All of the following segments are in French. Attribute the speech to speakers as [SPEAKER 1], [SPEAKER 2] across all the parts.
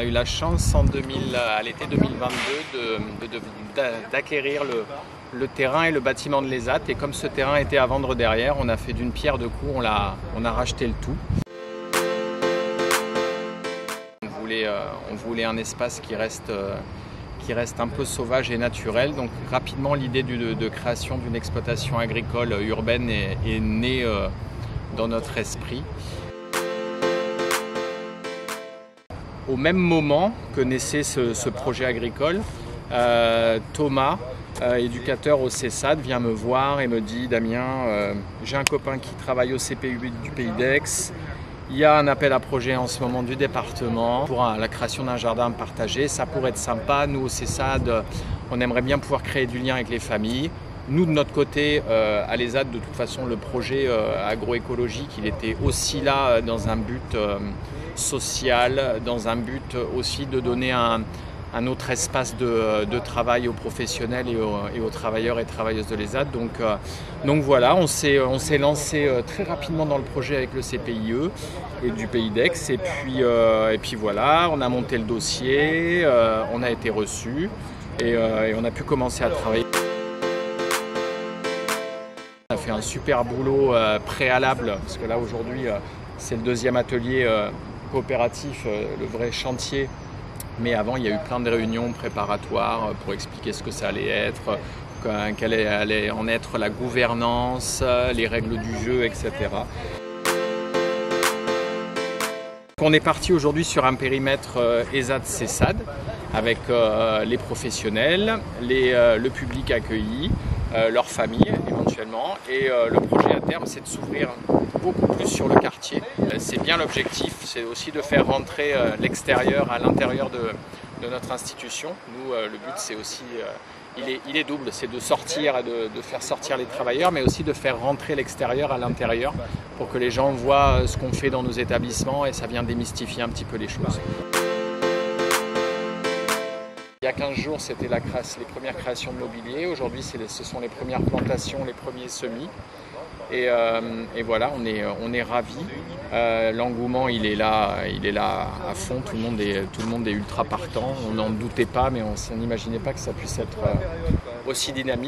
[SPEAKER 1] a eu la chance à l'été 2022 d'acquérir le terrain et le bâtiment de l'ESAT. Et comme ce terrain était à vendre derrière, on a fait d'une pierre deux coups, on a racheté le tout. On voulait un espace qui reste un peu sauvage et naturel. Donc rapidement, l'idée de création d'une exploitation agricole urbaine est née dans notre esprit. Au même moment que naissait ce projet agricole, Thomas, éducateur au CESAD, vient me voir et me dit « Damien, j'ai un copain qui travaille au CPU du Pays d'Aix. Il y a un appel à projet en ce moment du département pour la création d'un jardin partagé. Ça pourrait être sympa. Nous, au CESAD, on aimerait bien pouvoir créer du lien avec les familles. Nous, de notre côté, à l'ESAT, de toute façon, le projet agroécologique, il était aussi là dans un but social, dans un but aussi de donner un autre espace de travail aux professionnels et aux travailleurs et travailleuses de l'ESAT. Donc voilà, on s'est lancé très rapidement dans le projet avec le CPIE et du Pays d'Aix. Et puis voilà, on a monté le dossier, on a été reçu et on a pu commencer à travailler. On a fait un super boulot préalable, parce que là aujourd'hui c'est le deuxième atelier coopératif, le vrai chantier. Mais avant, il y a eu plein de réunions préparatoires pour expliquer ce que ça allait être, quelle allait en être la gouvernance, les règles du jeu, etc. On est parti aujourd'hui sur un périmètre ESAT-CESAD avec les professionnels, le public accueilli, leurs familles éventuellement. Et le projet à terme, c'est de s'ouvrir beaucoup plus sur le quartier. C'est bien l'objectif, c'est aussi de faire rentrer l'extérieur à l'intérieur de notre institution. Nous, le but, c'est aussi, il est double, c'est de sortir, de faire sortir les travailleurs, mais aussi de faire rentrer l'extérieur à l'intérieur pour que les gens voient ce qu'on fait dans nos établissements et ça vient démystifier un petit peu les choses. Il y a 15 jours, c'était les premières créations de mobilier. Aujourd'hui, ce sont les premières plantations, les premiers semis. Et voilà, on est ravis. L'engouement, il est là à fond. Tout le monde est ultra partant. On n'en doutait pas, mais on n'imaginait pas que ça puisse être aussi dynamique.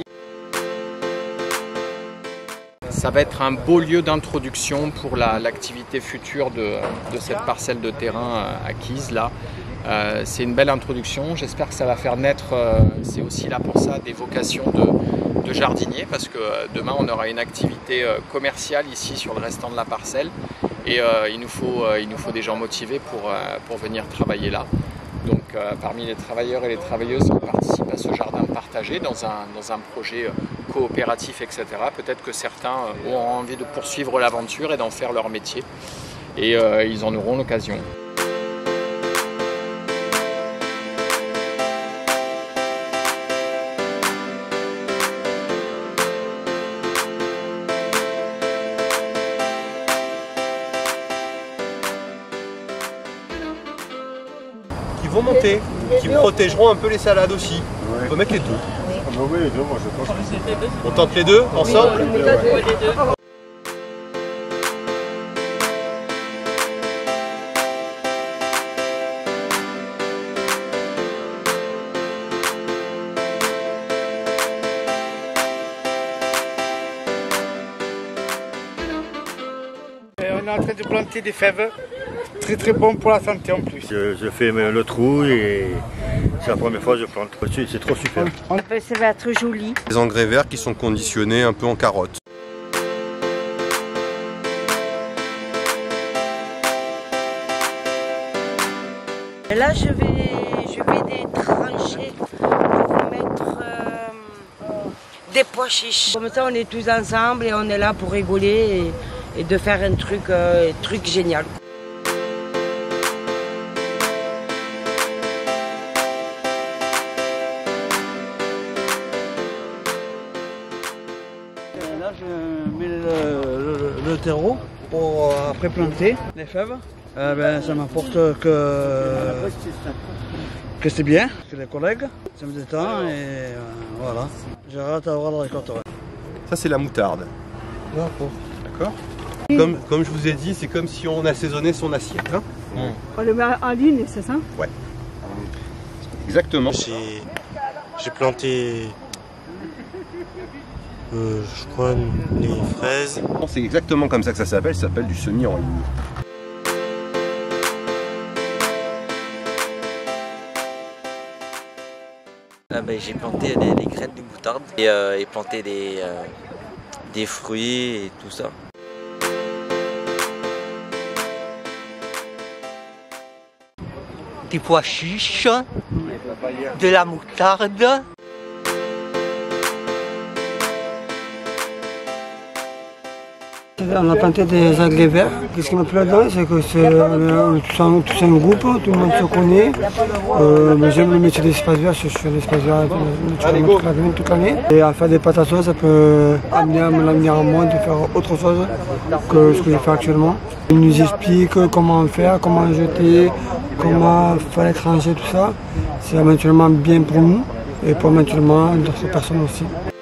[SPEAKER 1] Ça va être un beau lieu d'introduction pour l'activité future de cette parcelle de terrain acquise là. C'est une belle introduction, j'espère que ça va faire naître, c'est aussi là pour ça, des vocations de jardiniers, parce que demain on aura une activité commerciale ici sur le restant de la parcelle et il nous faut des gens motivés pour venir travailler là. Donc parmi les travailleurs et les travailleuses qui participent à ce jardin partagé dans un projet coopératif, etc., peut-être que certains auront envie de poursuivre l'aventure et d'en faire leur métier et ils en auront l'occasion.
[SPEAKER 2] Qui vont monter, qui protégeront un peu les salades aussi. Ouais. On peut mettre les deux.
[SPEAKER 3] Oui, les deux, moi je pense.
[SPEAKER 2] On tente les deux ensemble?
[SPEAKER 3] Oui, les deux, ouais.
[SPEAKER 4] On est en train de planter des fèves, très bon pour la santé en plus.
[SPEAKER 3] Je fais le trou et c'est la première fois que je plante. C'est trop super.
[SPEAKER 5] Ça va être joli.
[SPEAKER 2] Des engrais verts qui sont conditionnés un peu en carotte.
[SPEAKER 5] Là je vais les trancher pour mettre des pois chiches. Comme ça on est tous ensemble et on est là pour rigoler et de faire un truc génial.
[SPEAKER 4] Là je mets le terreau pour après planter les fèves. Ça m'apporte que c'est bien, que les collègues, ça me détend et voilà. J'ai hâte d'avoir la récolte. Ouais.
[SPEAKER 2] Ça c'est la moutarde. D'accord. Comme je vous ai dit, c'est comme si on assaisonnait son assiette. Hein.
[SPEAKER 6] On le met en ligne, c'est ça?
[SPEAKER 2] Ouais. Exactement.
[SPEAKER 6] J'ai planté, je crois, les fraises.
[SPEAKER 2] C'est exactement comme ça que ça s'appelle du semis en ligne.
[SPEAKER 7] J'ai planté des graines de moutarde et planté des fruits et tout ça.
[SPEAKER 8] Des pois chiches, de la moutarde.
[SPEAKER 9] On a planté des agrès verts. Ce qui me plaît là, c'est que c'est tous un groupe, tout le monde se connaît. Mais j'aime le métier d'espace vert, je suis à l'espace vert naturellement toute l'année. Et à faire des pâtes à sauce, ça peut amener à l'avenir à moi de faire autre chose que ce que je fais actuellement. Ils nous expliquent comment faire, comment jeter, comment faire les trancher, tout ça. C'est éventuellement bien pour nous et pour éventuellement d'autres personnes aussi.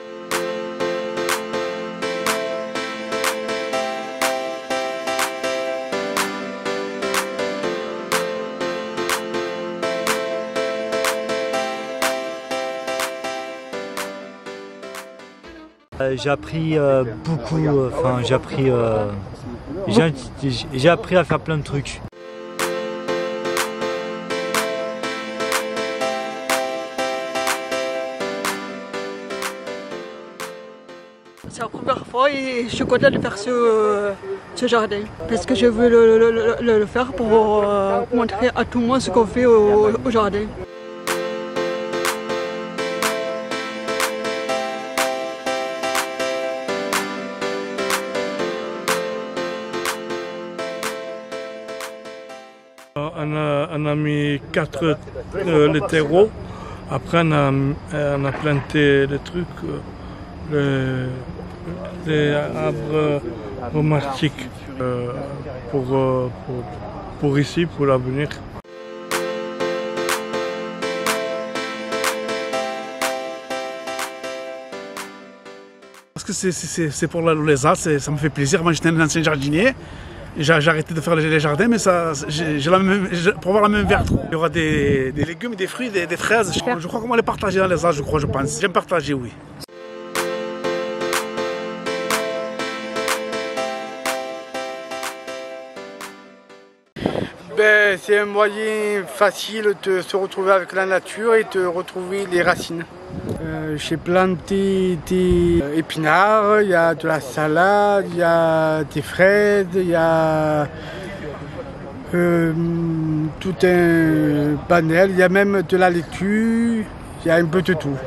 [SPEAKER 10] J'ai appris beaucoup, j'ai appris à faire plein de trucs.
[SPEAKER 11] C'est la première fois et je suis contente de faire ce jardin parce que je veux le faire pour montrer à tout le monde ce qu'on fait au jardin.
[SPEAKER 12] On a mis 4 les terreaux. Après on a planté des trucs, des arbres aromatiques pour ici, pour l'avenir.
[SPEAKER 13] Parce que c'est pour les arts, ça me fait plaisir. Moi j'étais un ancien jardinier. J'ai arrêté de faire les jardins, mais pour avoir la même vertu. Il y aura des légumes, des fruits, des fraises. Je crois qu'on va les partager dans les arts, je pense. J'aime partager, oui.
[SPEAKER 14] C'est un moyen facile de se retrouver avec la nature et de retrouver les racines. J'ai planté des épinards, il y a de la salade, il y a des fraises, il y a tout un panel, il y a même de la laitue, il y a un peu de tout.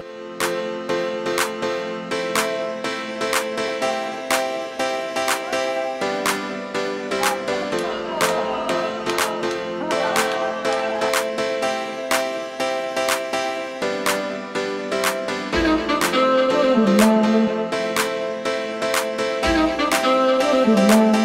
[SPEAKER 15] Thank you.